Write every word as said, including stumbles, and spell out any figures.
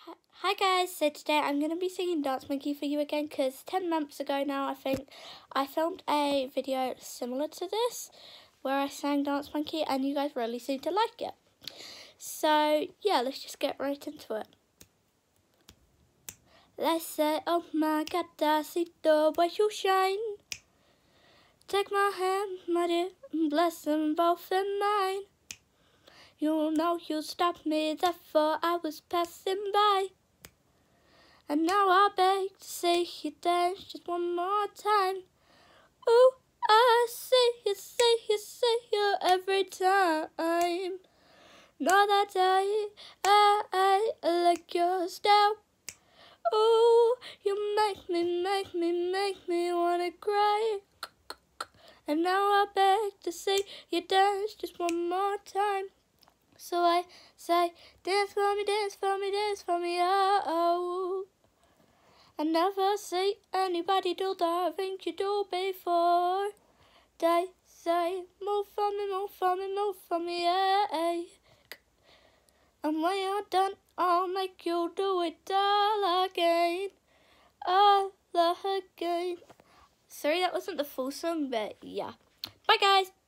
Hi hi guys, so today I'm going to be singing Dance Monkey for you again because ten months ago now I think I filmed a video similar to this where I sang Dance Monkey and you guys really seemed to like it. So yeah, let's just get right into it. Let's say, oh my god, I see the way you shine. Take my hand, my dear, and bless them both in mine. You know you stopped me, therefore I was passing by. And now I beg to see you dance just one more time. Ooh, I see you, see you, see you every time. Know that I, I, I like your style. Ooh, you make me, make me, make me wanna cry. And now I beg to see you dance just one more time. So I say, dance for me, dance for me, dance for me, oh, oh. I never see anybody do the things you do before. They say, move for me, move for me, move for me, yeah. And when you're done, I'll make you do it all again, all again. Sorry, that wasn't the full song, but yeah. Bye, guys.